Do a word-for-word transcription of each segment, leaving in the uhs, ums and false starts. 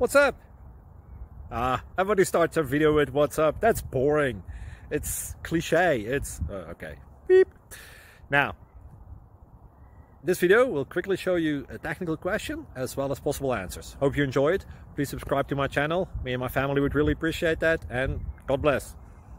What's up? Ah, everybody starts a video with what's up. That's boring. It's cliche. It's uh, okay. Beep. Now, this video will quickly show you a technical question as well as possible answers. Hope you enjoy it. Please subscribe to my channel. Me and my family would really appreciate that, and God bless.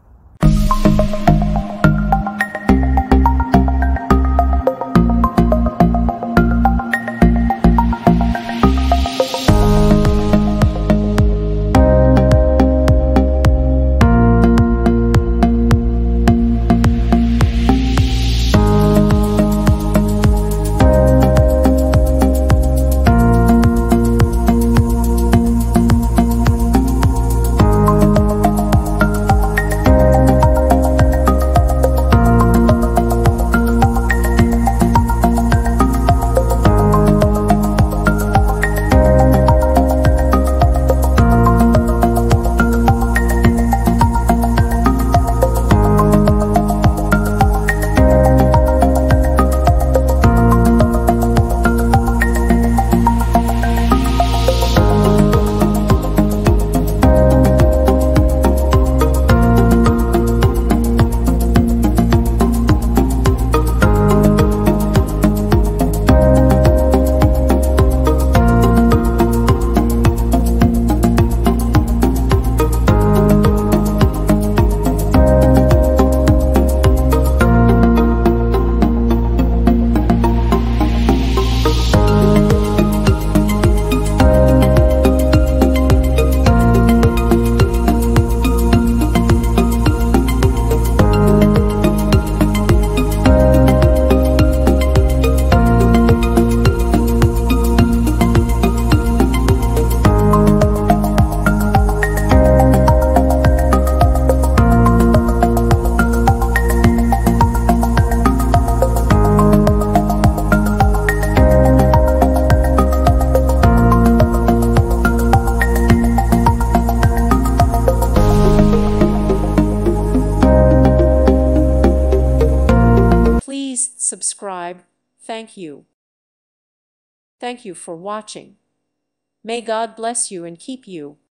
Please subscribe. Thank you. Thank you for watching. May God bless you and keep you.